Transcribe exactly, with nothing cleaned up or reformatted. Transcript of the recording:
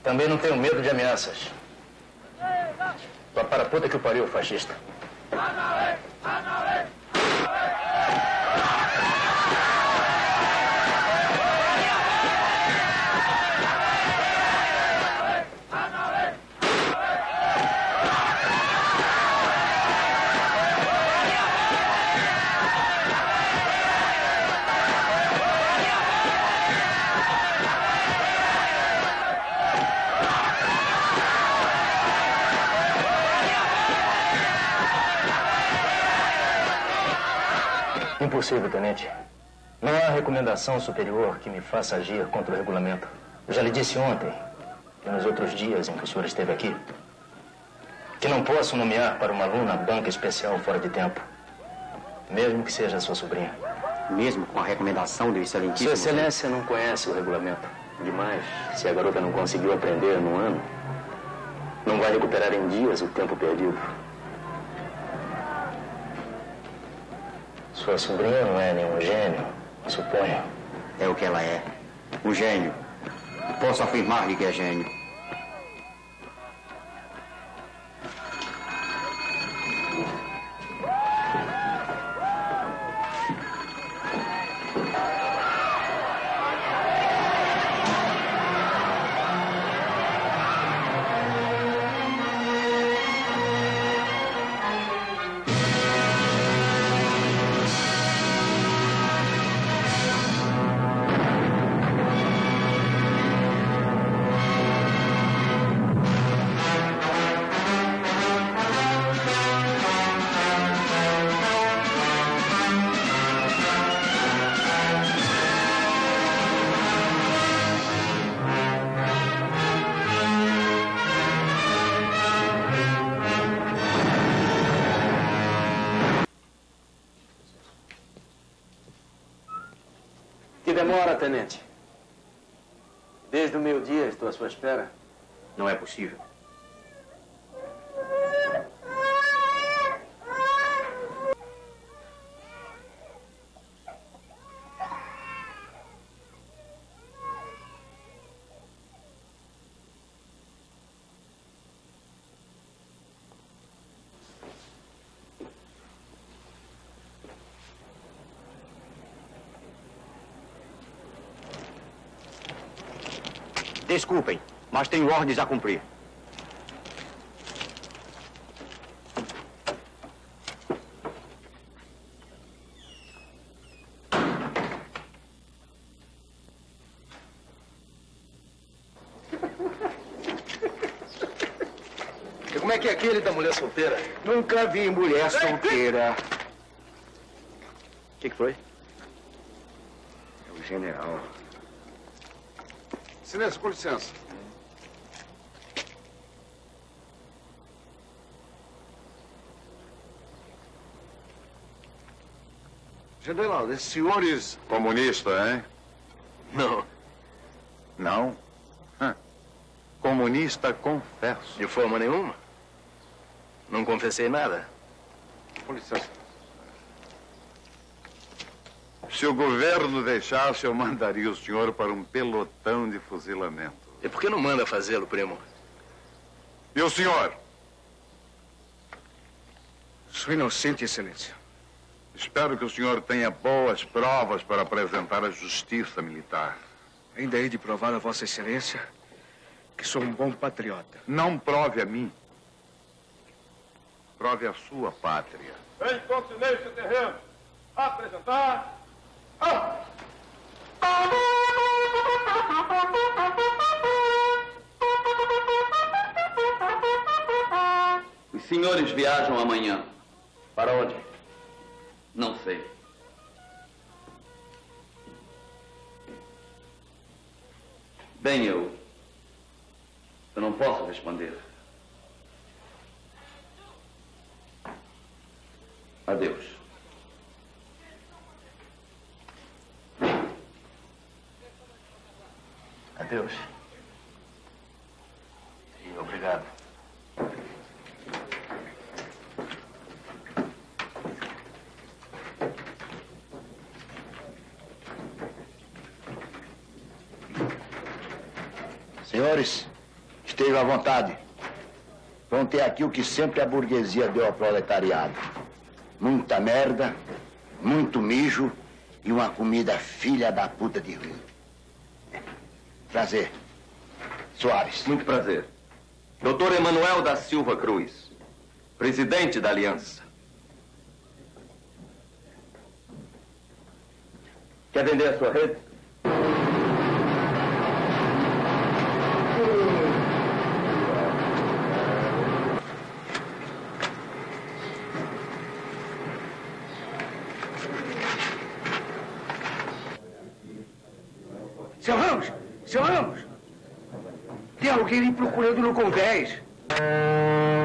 Também não tenho medo de ameaças. Vá para a puta que o pariu, fascista. Impossível, tenente. Não há recomendação superior que me faça agir contra o regulamento. Eu já lhe disse ontem, e nos outros dias em que o senhor esteve aqui, que não posso nomear para uma aluna banca especial fora de tempo, mesmo que seja sua sobrinha. Mesmo com a recomendação do excelentíssimo... Sua Excelência não conhece o regulamento. Demais, se a garota não conseguiu aprender num ano, não vai recuperar em dias o tempo perdido. Sua sobrinha não é nenhum gênio, suponho. É o que ela é. Um gênio. Posso afirmar-lhe que é gênio. Demora, tenente. Desde o meio-dia estou à sua espera. Não é possível. Desculpem, mas tenho ordens a cumprir. E como é que é aquele da mulher solteira? Nunca vi mulher solteira. O que, que foi? É o general. Silêncio, com licença. General, esses senhores... Comunista, hein? Não. Não? Hã. Comunista, confesso. De forma nenhuma. Não confessei nada. Com licença. Se o governo deixasse, eu mandaria o senhor para um pelotão de fuzilamento. E por que não manda fazê-lo, primo? E o senhor? Sou inocente, excelência. Espero que o senhor tenha boas provas para apresentar à justiça militar. Ainda hei de provar a vossa excelência que sou um bom patriota. Não prove a mim. Prove a sua pátria. Vem com silêncio, terreno. Apresentar... Ah! Os senhores viajam amanhã. Para onde? Não sei. Bem, eu... Eu não posso responder. Adeus. Adeus. E obrigado. Senhores, Estejam à vontade. Vão ter aqui o que sempre a burguesia deu ao proletariado. Muita merda, muito mijo e uma comida filha da puta de ruim. Prazer. Soares. Muito prazer. doutor Emanuel da Silva Cruz, presidente da Aliança. Quer vender a sua rede? Seu Ramos! Seu Ramos! Tem alguém lhe procurando no convés.